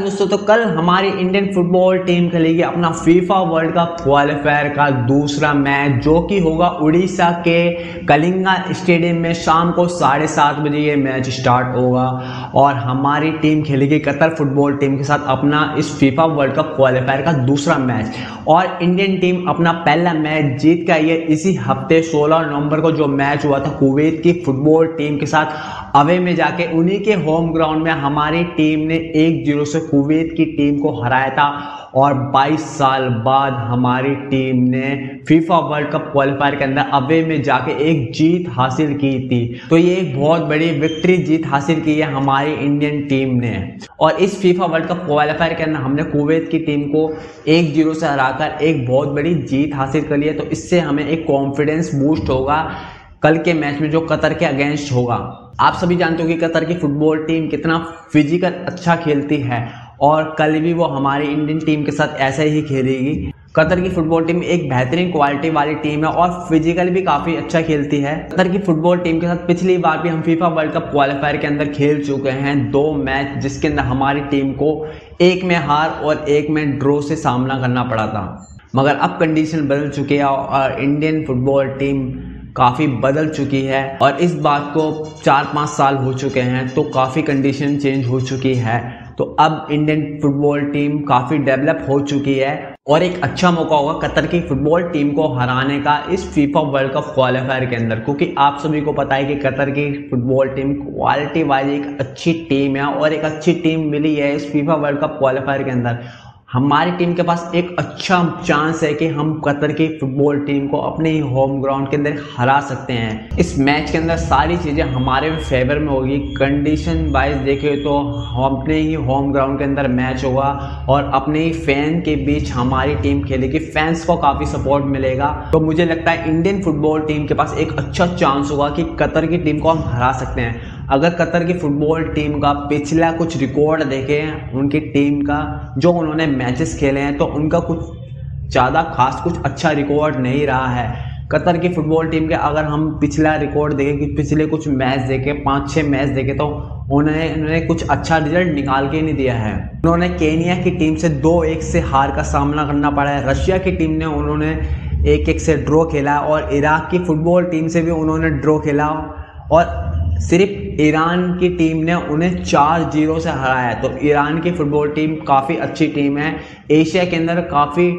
दोस्तों, तो कल हमारी इंडियन फुटबॉल टीम खेलेगी अपना फीफा वर्ल्ड कप क्वालिफायर का दूसरा मैच, जो कि होगा उड़ीसा के कलिंगा स्टेडियम में। शाम को 7:30 बजे ये मैच स्टार्ट होगा और हमारी टीम खेलेगी कतर फुटबॉल टीम के साथ अपना इस फीफा वर्ल्ड कप क्वालिफायर का दूसरा मैच। और इंडियन टीम अपना पहला मैच जीत के आई है इसी हफ्ते 16 नवंबर को, जो मैच हुआ था कुवैत की फुटबॉल टीम के साथ अवे में जाके। उन्हीं के होम ग्राउंड में हमारी टीम ने 1-0 से कुवैत की टीम को हराया था और 22 साल बाद हमारी टीम ने फीफा वर्ल्ड कप क्वालिफायर के अंदर अवे में जाके एक जीत हासिल की थी। तो ये एक बहुत बड़ी विक्ट्री जीत हासिल की है हमारी इंडियन टीम ने। और इस फीफा वर्ल्ड कप क्वालिफायर के अंदर हमने कुवैत की टीम को 1-0 से हराकर एक बहुत बड़ी जीत हासिल कर ली है। तो इससे हमें एक कॉन्फिडेंस बूस्ट होगा कल के मैच में जो कतर के अगेंस्ट होगा। आप सभी जानते हो कि कतर की फुटबॉल टीम कितना फिजिकल अच्छा खेलती है और कल भी वो हमारी इंडियन टीम के साथ ऐसे ही खेलेगी। कतर की फुटबॉल टीम एक बेहतरीन क्वालिटी वाली टीम है और फिजिकल भी काफ़ी अच्छा खेलती है। कतर की फुटबॉल टीम के साथ पिछली बार भी हम फीफा वर्ल्ड कप क्वालिफायर के अंदर खेल चुके हैं 2 मैच, जिसके अंदर हमारी टीम को एक में हार और एक में ड्रॉ से सामना करना पड़ा था। मगर अब कंडीशन बदल चुकी है और इंडियन फुटबॉल टीम काफ़ी बदल चुकी है और इस बात को 4-5 साल हो चुके हैं, तो काफ़ी कंडीशन चेंज हो चुकी है। तो अब इंडियन फुटबॉल टीम काफ़ी डेवलप हो चुकी है और एक अच्छा मौका होगा कतर की फुटबॉल टीम को हराने का इस फीफा वर्ल्ड कप क्वालिफायर के अंदर, क्योंकि आप सभी को पता है कि कतर की फुटबॉल टीम क्वालिटी वाइज एक अच्छी टीम है और एक अच्छी टीम मिली है इस फीफा वर्ल्ड कप क्वालिफायर के अंदर। हमारी टीम के पास एक अच्छा चांस है कि हम कतर की फुटबॉल टीम को अपने ही होम ग्राउंड के अंदर हरा सकते हैं। इस मैच के अंदर सारी चीज़ें हमारे फेवर में होगी। कंडीशन वाइज देखें तो अपने ही होम ग्राउंड के अंदर मैच होगा और अपने ही फैन के बीच हमारी टीम खेलेगी। फैंस को काफ़ी सपोर्ट मिलेगा। तो मुझे लगता है इंडियन फुटबॉल टीम के पास एक अच्छा चांस होगा कि कतर की टीम को हम हरा सकते हैं। अगर कतर की फुटबॉल टीम का पिछला कुछ रिकॉर्ड देखें उनकी टीम का, जो उन्होंने मैचेस खेले हैं, तो उनका कुछ ज़्यादा खास कुछ अच्छा रिकॉर्ड नहीं रहा है। कतर की फुटबॉल टीम के अगर हम पिछला रिकॉर्ड देखें कि पिछले कुछ मैच देखें, 5-6 मैच देखें, तो उन्होंने कुछ अच्छा रिजल्ट निकाल के नहीं दिया है। उन्होंने केनिया की टीम से 2-1 से हार का सामना करना पड़ा है। रशिया की टीम ने उन्होंने 1-1 से ड्रॉ खेला और इराक की फुटबॉल टीम से भी उन्होंने ड्रॉ खेला और सिर्फ ईरान की टीम ने उन्हें 4-0 से हराया। तो ईरान की फुटबॉल टीम काफ़ी अच्छी टीम है, एशिया के अंदर काफ़ी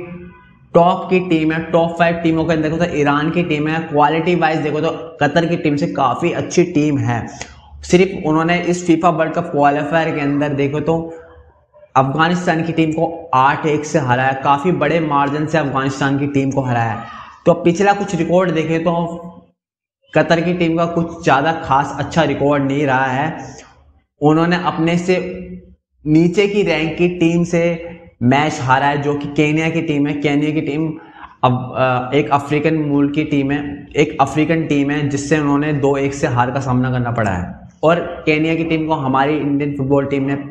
टॉप की टीम है। टॉप 5 टीमों के अंदर देखो तो ईरान की टीम है। क्वालिटी वाइज देखो तो कतर की टीम से काफ़ी अच्छी टीम है। सिर्फ उन्होंने इस फीफा वर्ल्ड कप क्वालिफायर के अंदर देखो तो अफगानिस्तान की टीम को 8-1 से हराया, काफ़ी बड़े मार्जिन से अफगानिस्तान की टीम को हराया। तो पिछला कुछ रिकॉर्ड देखें तो कतर की टीम का कुछ ज़्यादा खास अच्छा रिकॉर्ड नहीं रहा है। उन्होंने अपने से नीचे की रैंक की टीम से मैच हारा है, जो कि केनिया की टीम है। केनिया की टीम अब एक अफ्रीकन मुल्क की टीम है, एक अफ्रीकन टीम है, जिससे उन्होंने 2-1 से हार का सामना करना पड़ा है। और केनिया की टीम को हमारी इंडियन फुटबॉल टीम ने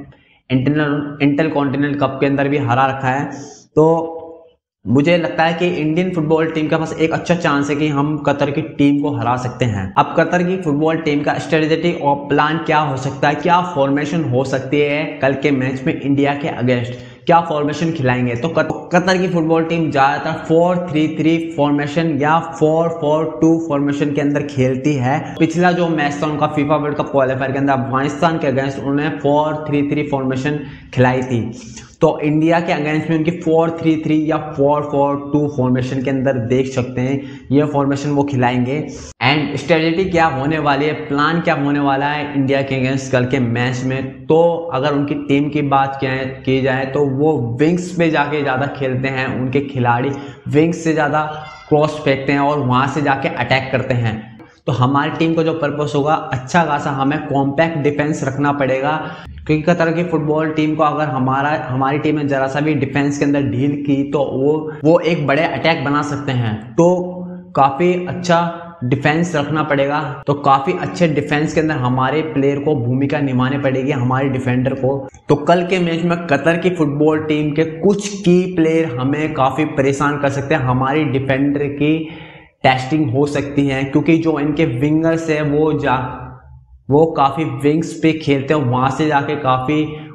इंटर कॉन्टिनेंटल कप के अंदर भी हरा रखा है। तो मुझे लगता है कि इंडियन फुटबॉल टीम के पास एक अच्छा चांस है कि हम कतर की टीम को हरा सकते हैं। अब कतर की फुटबॉल टीम का स्ट्रेटेजी और प्लान क्या हो सकता है, क्या फॉर्मेशन हो सकती है कल के मैच में इंडिया के अगेंस्ट, क्या फॉर्मेशन खिलाएंगे। तो कतर की फुटबॉल टीम ज़्यादातर 4-3-3 फॉर्मेशन या 4-4-2 फॉर्मेशन के अंदर खेलती है। पिछला जो मैच था उनका फीफा वर्ल्ड कप क्वालिफायर के अंदर अफगानिस्तान के अगेंस्ट उन्होंने 4-3-3 फॉर्मेशन खिलाई थी। तो इंडिया के अगेंस्ट में उनकी 4-3-3 या 4-4-2 फॉर्मेशन के अंदर देख सकते हैं ये फॉर्मेशन वो खिलाएंगे। एंड स्ट्रेटेजी क्या होने वाली है, प्लान क्या होने वाला है इंडिया के अगेंस्ट कल के मैच में, तो अगर उनकी टीम की बात की जाए तो वो विंग्स पे जाके ज़्यादा खेलते हैं। उनके खिलाड़ी विंग्स से ज़्यादा क्रॉस फेंकते हैं और वहाँ से जाके अटैक करते हैं। तो हमारी टीम का जो पर्पस होगा, अच्छा खासा हमें कॉम्पैक्ट डिफेंस रखना पड़ेगा, क्योंकि कतर की फुटबॉल टीम को अगर हमारी टीम ने जरा सा भी डिफेंस के अंदर ढील की तो वो एक बड़े अटैक बना सकते हैं। तो काफ़ी अच्छा डिफेंस रखना पड़ेगा। तो काफ़ी अच्छे डिफेंस के अंदर हमारे प्लेयर को भूमिका निभानी पड़ेगी, हमारे डिफेंडर को। तो कल के मैच में कतर की फुटबॉल टीम के कुछ की प्लेयर हमें काफ़ी परेशान कर सकते हैं। हमारी डिफेंडर की टेस्टिंग हो सकती है, क्योंकि जो इनके विंगर्स है वो काफ़ी विंग्स पे खेलते हैं, वहाँ से जाके काफ़ी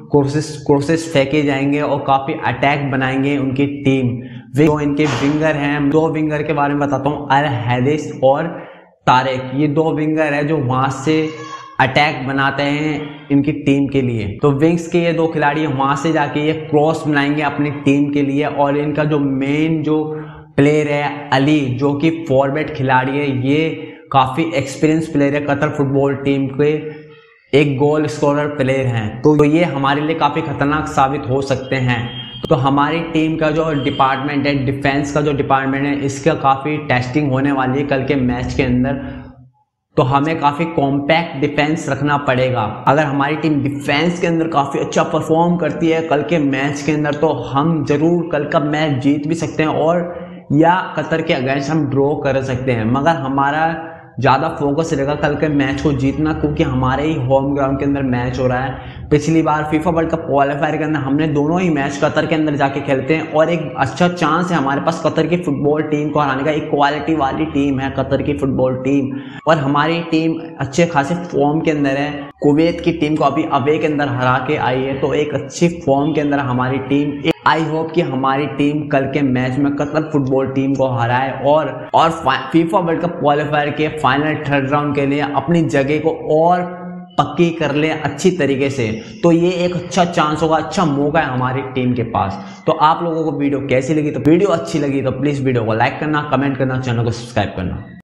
कोर्सेस फेंके जाएंगे और काफ़ी अटैक बनाएंगे उनकी टीम। जो इनके विंगर हैं, 2 विंगर के बारे में बताता हूँ, अल हैरिस और तारिक। ये 2 विंगर है जो वहां से अटैक बनाते हैं इनकी टीम के लिए। तो विंग्स के ये 2 खिलाड़ी वहां से जाके ये क्रॉस बनाएंगे अपनी टीम के लिए। और इनका जो मेन जो प्लेयर है अली, जो कि फॉरवर्ड खिलाड़ी है, ये काफी एक्सपीरियंस प्लेयर है, कतर फुटबॉल टीम के एक गोल स्कोरर प्लेयर हैं। तो ये हमारे लिए काफी खतरनाक साबित हो सकते हैं। तो हमारी टीम का जो डिपार्टमेंट है, डिफेंस का जो डिपार्टमेंट है, इसका काफी टेस्टिंग होने वाली है कल के मैच के अंदर। तो हमें काफी कॉम्पैक्ट डिफेंस रखना पड़ेगा। अगर हमारी टीम डिफेंस के अंदर काफी अच्छा परफॉर्म करती है कल के मैच के अंदर, तो हम जरूर कल का मैच जीत भी सकते हैं और या कतर के अगेंस्ट हम ड्रॉ कर सकते हैं। मगर हमारा ज़्यादा फोकस रहेगा कल के मैच को जीतना, क्योंकि हमारे ही होम ग्राउंड के अंदर मैच हो रहा है। पिछली बार फीफा वर्ल्ड कप क्वालिफायर के अंदर हमने दोनों ही मैच कतर के अंदर जाके खेलते हैं और एक अच्छा चांस है हमारे पास कतर की फुटबॉल टीम को हराने का। एक क्वालिटी वाली टीम है कतर की फुटबॉल टीम और हमारी टीम अच्छे खासे फॉर्म के अंदर है। कुवैत की टीम को अभी अवे के अंदर हरा के आई है, तो एक अच्छी फॉर्म के अंदर हमारी टीम। आई होप कि हमारी टीम कल के मैच में कतर फुटबॉल टीम को हराए और फीफा वर्ल्ड कप क्वालिफायर के फाइनल 3rd राउंड के लिए अपनी जगह को और पक्की कर ले अच्छी तरीके से। तो ये एक अच्छा चांस होगा, अच्छा मौका है हमारी टीम के पास। तो आप लोगों को वीडियो कैसी लगी? तो वीडियो अच्छी लगी तो प्लीज वीडियो को लाइक करना, कमेंट करना, चैनल को सब्सक्राइब करना।